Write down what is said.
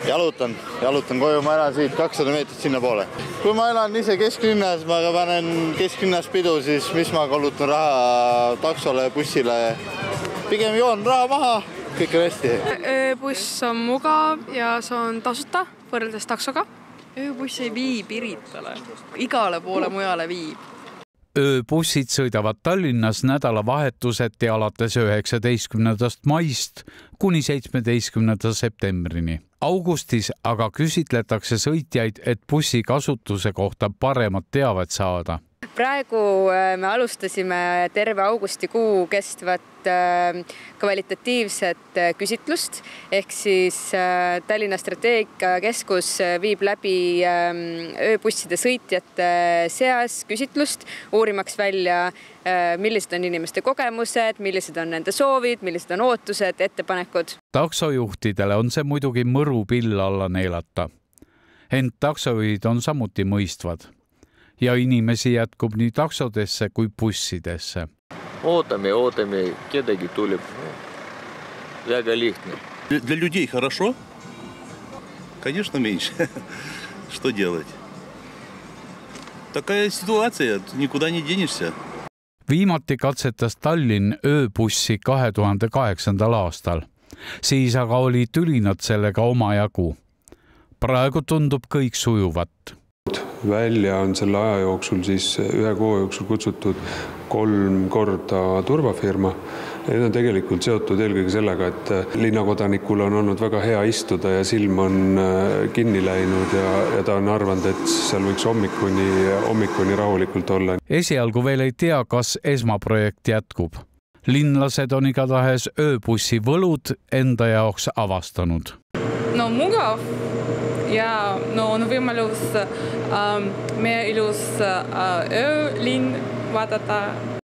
Jalutan koju, ma elan siit 200 meetrit sinna poole. Kui ma elan ise kesklinnas, ma panen kesklinnas pidu, siis mis ma kulutan raha taksole ja bussile. Pigem joon raha maha, kõik on hästi. Ööbuss on mugav ja see on tasuta võrreldes taksoga. Ööbuss ei vii Piritale, igale poole mujale viib. Ööbussid sõidavad Tallinnas nädalavahetuseti alates 19. maist kuni 17. septembrini. Augustis aga küsitletakse sõitjaid, et bussi kasutuse kohta paremat teavet saada. Praegu me alustasime terve augustikuu kestvat kvalitatiivset küsitlust, ehk siis Tallinna strateegiakeskus viib läbi ööbusside sõitjate seas küsitlust, uurimaks välja, millised on inimeste kogemused, millised on nende soovid, millised on ootused, ettepanekud. Taksojuhtidele on see muidugi mõru pill alla neelata. Ent taksojuhid on samuti mõistvad. Ja inimesi jätkub nii taksodesse kui bussidesse. Ootame, kedagi tuleb. Väga lihtne. Для людей хорошо? Конечно, меньше. Что делать? Такая ситуация, никуда не денешься. Viimati katsetas Tallinn ööbussi 2008. aastal. Siis aga oli tülinad sellega omajagu. Praegu tundub kõik sujuvat. Välja on selle aja jooksul siis ühe kuu jooksul kutsutud 3 korda turvafirma. Need on tegelikult seotud eelkõige sellega, et linnakodanikul on olnud väga hea istuda ja silm on kinni läinud ja ta on arvanud, et seal võiks hommikuni rahulikult olla. Esialgu veel ei tea, kas esmaprojekt jätkub. Linlased on igatahes ööbussi võlud enda jaoks avastanud. No mugav. Ja on võimalus meie ilus öölinn vaadata.